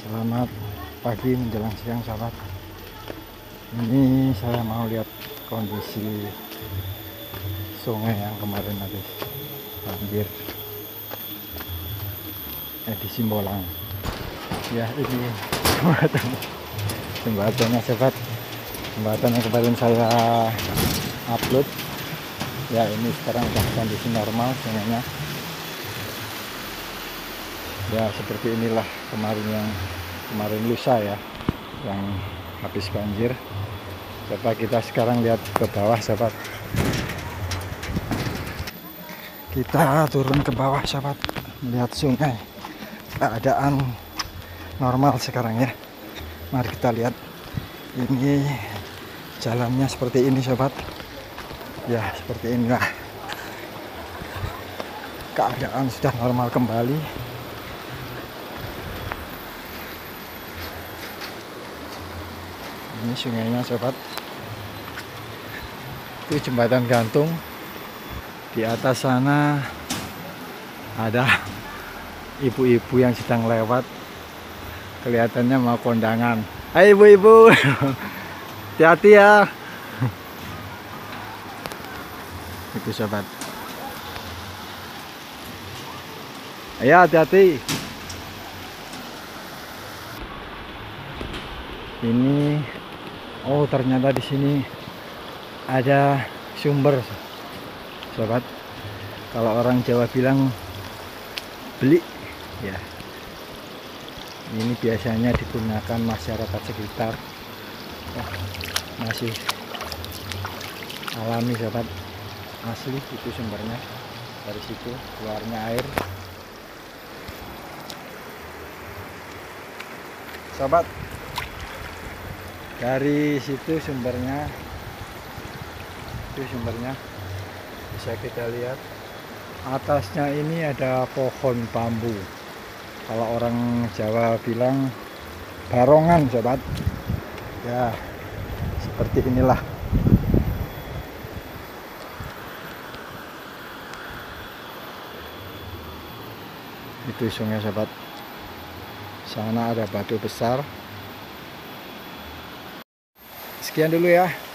Selamat pagi menjelang siang sahabat. Ini saya mau lihat kondisi sungai yang kemarin habis banjir di Simbolang. Ya, ini jembatannya sahabat, jembatan yang kemarin saya upload. Ya, ini sekarang sudah kondisi normal sungainya. Ya, seperti inilah kemarin lusa ya, yang habis banjir. Coba kita sekarang lihat ke bawah sahabat. Kita turun ke bawah sahabat, melihat sungai. Keadaan normal sekarang ya. Mari kita lihat. Ini jalannya seperti ini sahabat. Ya, seperti inilah. Keadaan sudah normal kembali. Ini sungainya sahabat. Itu jembatan gantung. Di atas sana ada ibu-ibu yang sedang lewat. Kelihatannya mau kondangan. Hai ibu-ibu, hati-hati ya. Itu sahabat. Ayo hati-hati. Ini, oh ternyata di sini ada sumber, sahabat. Kalau orang Jawa bilang beli, ya. Ini biasanya digunakan masyarakat sekitar. Oh, masih alami sahabat, asli itu sumbernya. Dari situ keluarnya air, sahabat. Dari situ sumbernya, itu sumbernya bisa kita lihat. Atasnya ini ada pohon bambu. Kalau orang Jawa bilang barongan sahabat. Ya, seperti inilah. Itu sungai sahabat. Sana ada batu besar. Sekian dulu ya.